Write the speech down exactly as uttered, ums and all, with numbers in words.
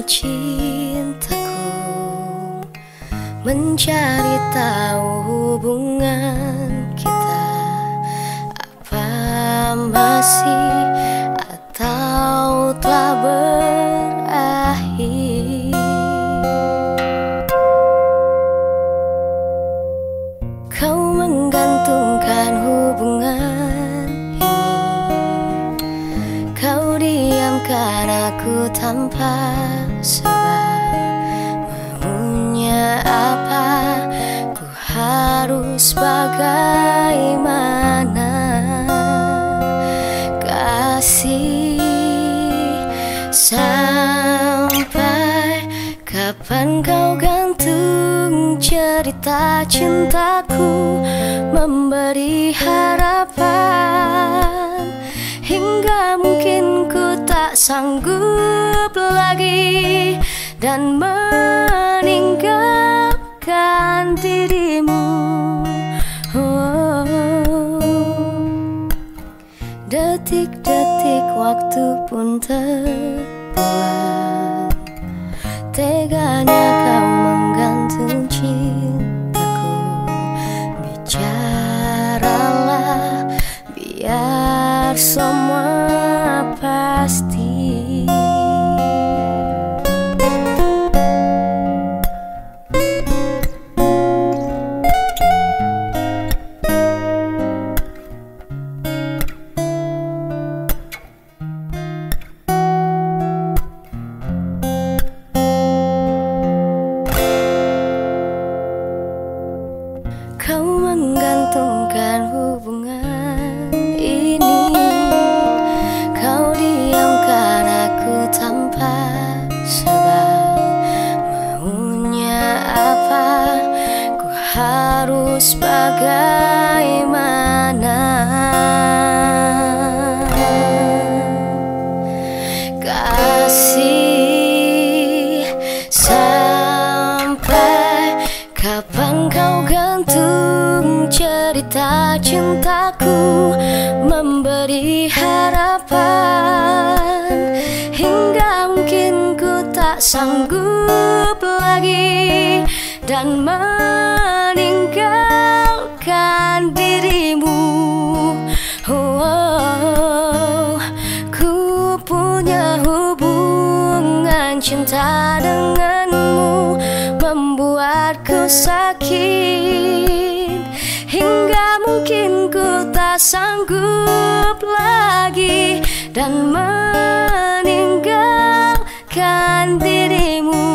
cintaku, mencari tahu hubungan kita, apa masih atau telah berakhir. Kau menggantungkan hubungan ini, kau diamkan aku tanpa sebab. Maunya apa, ku harus bagaimana? Kasih, sampai kapan kau gantung cerita cintaku, memberi harapan hingga mungkin ku tak sanggup lagi dan meninggalkan dirimu. Detik-detik waktu pun terbuang, teganya kau menggantung cintaku. Bicaralah biar semua pasti. Kau menggantungkan hubungan ini, kau diamkan aku tanpa sebab. Maunya apa, ku harus bagaimana? Kasih, sampai kapan kau gantung cerita cintaku, memberi harapan hingga mungkin ku tak sanggup lagi dan meninggalkan dirimu. Oh, ku punya hubungan cinta denganmu, membuatku sakit hingga mungkin ku tak sanggup lagi dan meninggalkan dirimu.